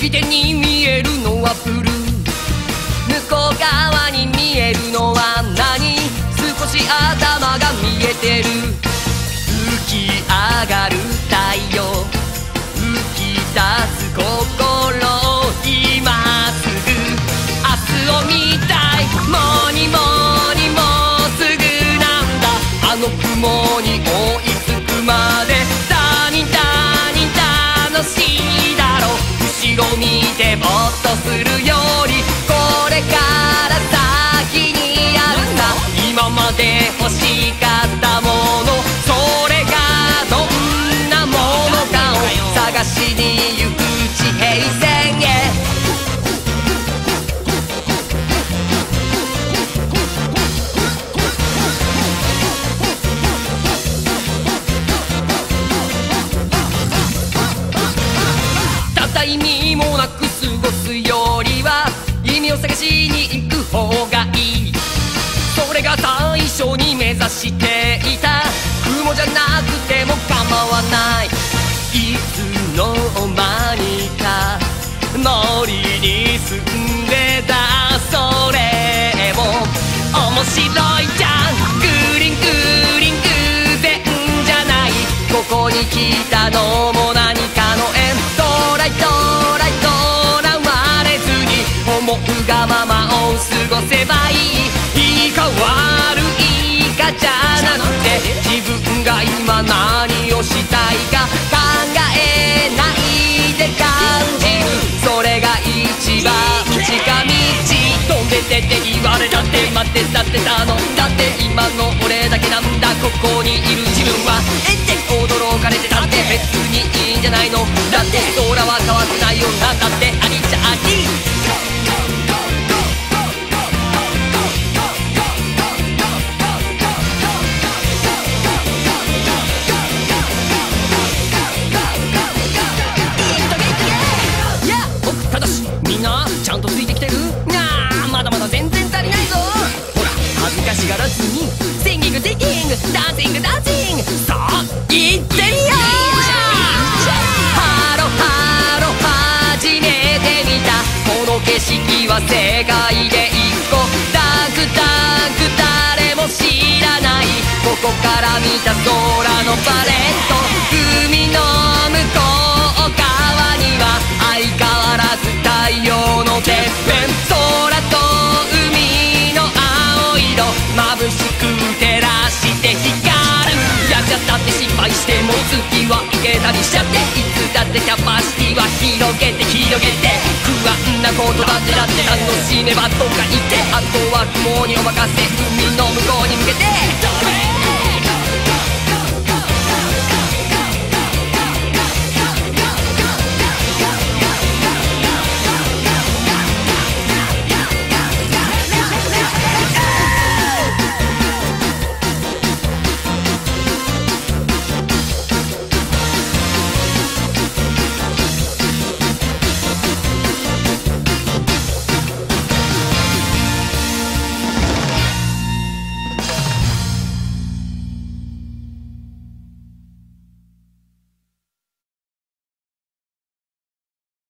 右手に見えるのはブルー、向こう側に見えるのは何、少し頭が見えてる。浮き上がる太陽、浮き出す心、今すぐ明日を見たい。もうにもにもうすぐなんだ、あの雲に追いつくまで。楽しいだろう、後ろ見てぼーっとするより、これから先にあるさ、今まで欲しかったもの、それがどんなものかを探しに行く地平線へ。意味もなく過ごすよりは意味を探しに行く方がいい。それが最初に目指していた雲じゃなくても構わない。いつの間にか森に住んでた、それも面白いじゃん。グリングリン偶然じゃない、ここに来たのも何かの縁。トライわれずに思うがままを過ごせばいい。いいか悪いかじゃなくて、自分が今何をしたいか考えないで感じる、それが一番近道。飛んでてって言われたって待ってたってたのだって、今の俺だけなんだここにいる自分は。驚かれてたって別にいいんじゃないの、だって空は変わってないよ、なんだってありっちゃあり。僕ただしみんなちゃんとついてきてる？まだまだ全然足りないぞ。ほら恥ずかしがらずにシンギングシンギングダンシングダンシング、さあ行ってみよう。ハロハロ初めて見たこの景色は世界で一個。ダンクダンク誰も知らない、ここから見た空のパレット。海の向こう側には相変わらず太陽のてっぺん。空と海の青色眩しく照らして光る。やっちゃったって失敗しても次はいけたりしちゃって、いつだってキャパシティは広げて広げて。不安なことだって楽しめばとか言って、あとは雲にお任せ、海の向こうに向けて。